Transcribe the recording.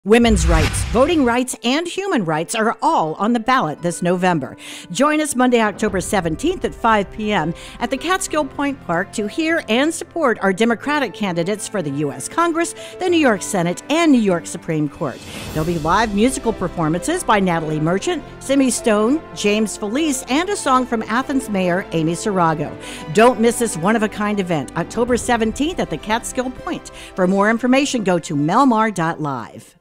Women's rights, voting rights, and human rights are all on the ballot this November. Join us Monday, October 17th at 5 p.m. at the Catskill Point Park to hear and support our Democratic candidates for the U.S. Congress, the New York Senate, and New York Supreme Court. There'll be live musical performances by Natalie Merchant, Simi Stone, James Felice, and a song from Athens Mayor Amy Sarago. Don't miss this one-of-a-kind event, October 17th at the Catskill Point. For more information, go to melmar.live.